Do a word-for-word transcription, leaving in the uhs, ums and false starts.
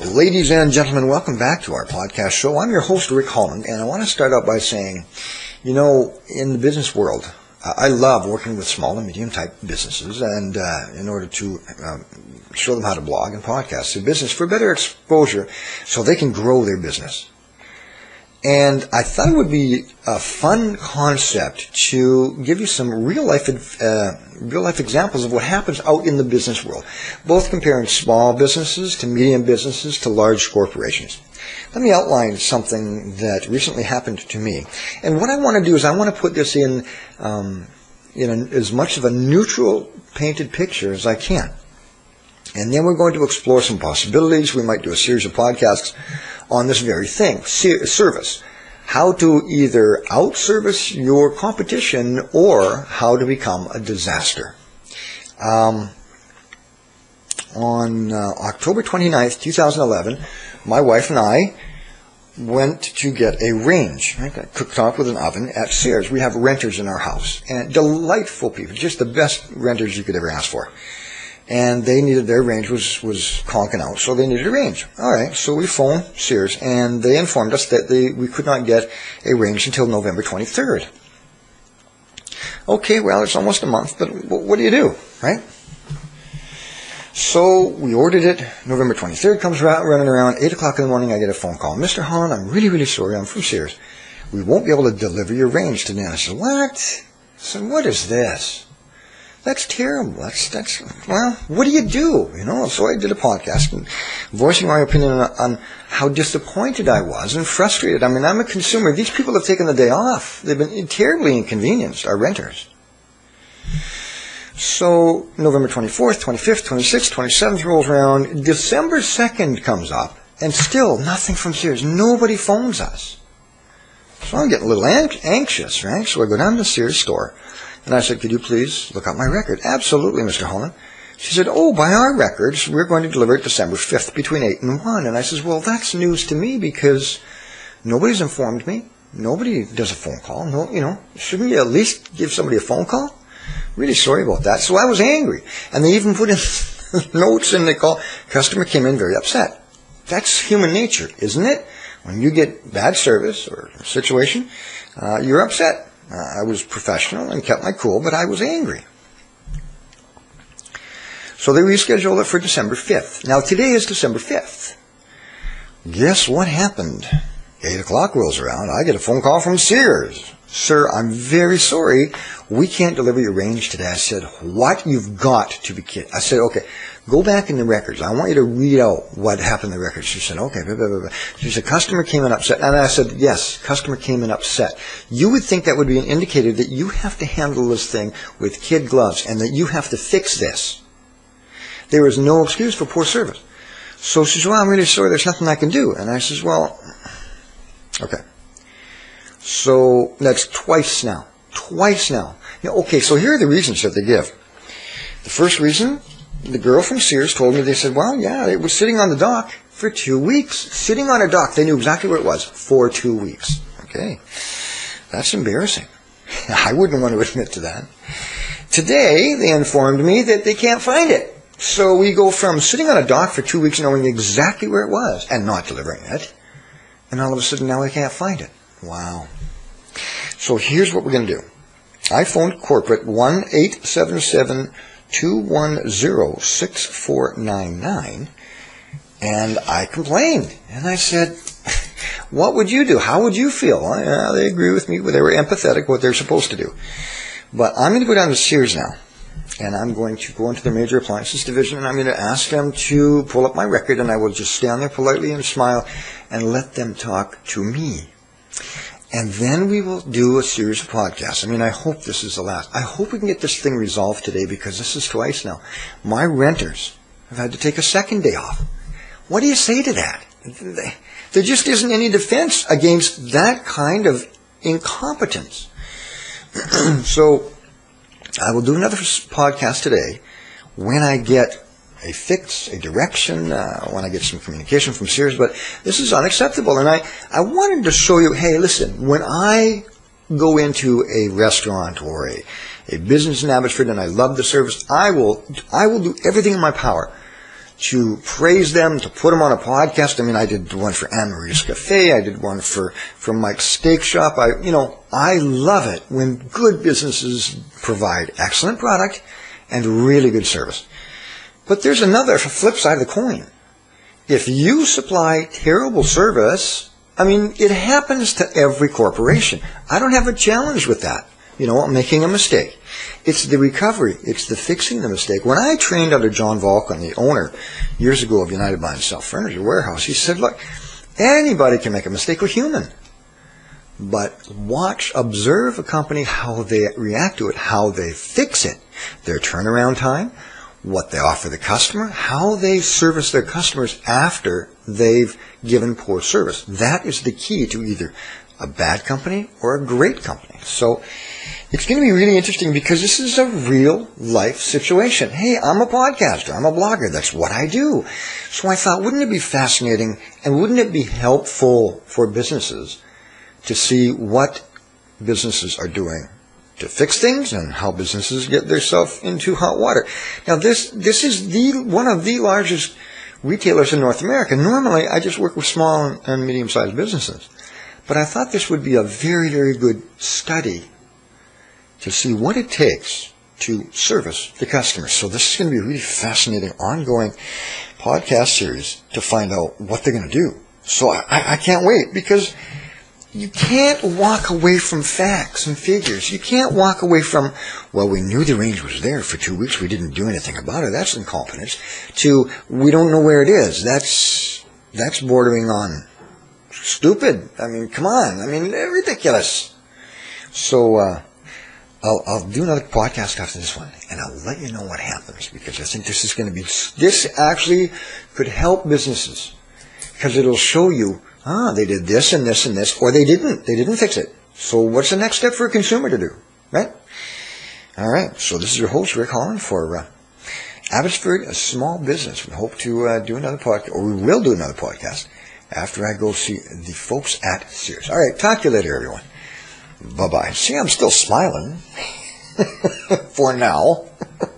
Ladies and gentlemen, welcome back to our podcast show. I'm your host, Rick Holland, and I want to start out by saying, you know, in the business world, I love working with small and medium-type businesses, and uh, in order to um, show them how to blog and podcast their business for better exposure so they can grow their business. And I thought it would be a fun concept to give you some real-life uh, real-life examples of what happens out in the business world, both comparing small businesses to medium businesses to large corporations. Let me outline something that recently happened to me. And what I want to do is I want to put this in, um, in a, as much of a neutral painted picture as I can. And then we're going to explore some possibilities. We might do a series of podcasts on this very thing, service. How to either out-service your competition or how to become a disaster. Um, on uh, October twenty-ninth, two thousand eleven, my wife and I went to get a range, right, cooked up with an oven at Sears. We have renters in our house, and delightful people, just the best renters you could ever ask for. And they needed, their range was, was conking out, so they needed a range. All right, so we phoned Sears, and they informed us that they, we could not get a range until November twenty-third. Okay, well, it's almost a month, but what do you do, right? So we ordered it. November twenty-third comes around, running around, eight o'clock in the morning, I get a phone call. Mister Holland, I'm really, really sorry, I'm from Sears. We won't be able to deliver your range today. I said, what? I said, what is this? That's terrible. That's, that's, well, what do you do? You know, so I did a podcast and voicing my opinion on, on how disappointed I was and frustrated. I mean, I'm a consumer. These people have taken the day off. They've been terribly inconvenienced, our renters. So November twenty-fourth, twenty-fifth, twenty-sixth, twenty-seventh rolls around. December second comes up, and still nothing from Sears. Nobody phones us. So I'm getting a little anxious, right? So I go down to the Sears store. And I said, could you please look up my record? Absolutely, Mister Holland. She said, oh, by our records, we're going to deliver it December fifth between eight and one. And I said, well, that's news to me because nobody's informed me. Nobody does a phone call. No, you know, shouldn't you at least give somebody a phone call? Really sorry about that. So I was angry. And they even put in notes in the call. Customer came in very upset. That's human nature, isn't it? When you get bad service or a situation, uh, you're upset. Uh, I was professional and kept my cool, but I was angry. So they rescheduled it for December fifth. Now, today is December fifth. Guess what happened? eight o'clock rolls around. I get a phone call from Sears. Sir, I'm very sorry. We can't deliver your range today. I said, what? You've got to be kidding. I said, okay, go back in the records. I want you to read out what happened in the records. She said, okay. Blah, blah, blah, blah. She said, customer came in upset. And I said, yes, customer came in upset. You would think that would be an indicator that you have to handle this thing with kid gloves and that you have to fix this. There is no excuse for poor service. So she says, well, I'm really sorry. There's nothing I can do. And I says, well, okay. So that's twice now. Twice now. You know, okay, so here are the reasons that they give. The first reason, the girl from Sears told me, they said, well, yeah, it was sitting on the dock for two weeks. Sitting on a dock. They knew exactly where it was for two weeks. Okay. That's embarrassing. I wouldn't want to admit to that. Today, they informed me that they can't find it. So we go from sitting on a dock for two weeks knowing exactly where it was and not delivering it, and all of a sudden now we can't find it. Wow. So here's what we're going to do. I phoned corporate one eight seven seven, two one zero, six four nine nine, and I complained. And I said, what would you do? How would you feel? Well, yeah, they agree with me. They were empathetic, what they're supposed to do. But I'm going to go down to Sears now, and I'm going to go into their major appliances division, and I'm going to ask them to pull up my record, and I will just stand there politely and smile and let them talk to me. And then we will do a series of podcasts. I mean, I hope this is the last. I hope we can get this thing resolved today because this is twice now. My renters have had to take a second day off. What do you say to that? There just isn't any defense against that kind of incompetence. So I will do another podcast today when I get a fix, a direction, uh, when I get some communication from Sears, but this is unacceptable. And I, I wanted to show you, hey, listen, when I go into a restaurant or a, a business in Abbotsford and I love the service, I will, I will do everything in my power to praise them, to put them on a podcast. I mean, I did one for Anne Marie's Cafe. I did one for, for Mike's Steak Shop. I, you know, I love it when good businesses provide excellent product and really good service. But there's another flip side of the coin. If you supply terrible service, I mean, it happens to every corporation. I don't have a challenge with that. You know, making a mistake. It's the recovery. It's the fixing the mistake. When I trained under John Vulcan, the owner, years ago of United Buy and Sell Furniture Warehouse, he said, look, anybody can make a mistake. We're human. But watch, observe a company, how they react to it, how they fix it, their turnaround time, what they offer the customer, how they service their customers after they've given poor service. That is the key to either a bad company or a great company. So it's going to be really interesting because this is a real life situation. Hey, I'm a podcaster. I'm a blogger. That's what I do. So I thought, wouldn't it be fascinating and wouldn't it be helpful for businesses to see what businesses are doing to fix things and how businesses get themselves into hot water. Now, this this is the one of the largest retailers in North America. Normally, I just work with small and medium-sized businesses. But I thought this would be a very, very good study to see what it takes to service the customer. So this is going to be a really fascinating, ongoing podcast series to find out what they're going to do. So I, I can't wait, because you can't walk away from facts and figures. You can't walk away from, well, we knew the range was there for two weeks. We didn't do anything about it. That's incompetence. To, we don't know where it is. That's that's bordering on stupid. I mean, come on. I mean, they're ridiculous. So uh, I'll, I'll do another podcast after this one, and I'll let you know what happens, because I think this is going to be, this actually could help businesses, because it'll show you, ah, they did this and this and this, or they didn't. They didn't fix it. So what's the next step for a consumer to do, right? All right. So this is your host, Rick Holland, for uh, Abbotsford, a small business. We hope to uh, do another podcast, or we will do another podcast after I go see the folks at Sears. All right. Talk to you later, everyone. Bye-bye. See, I'm still smiling for now.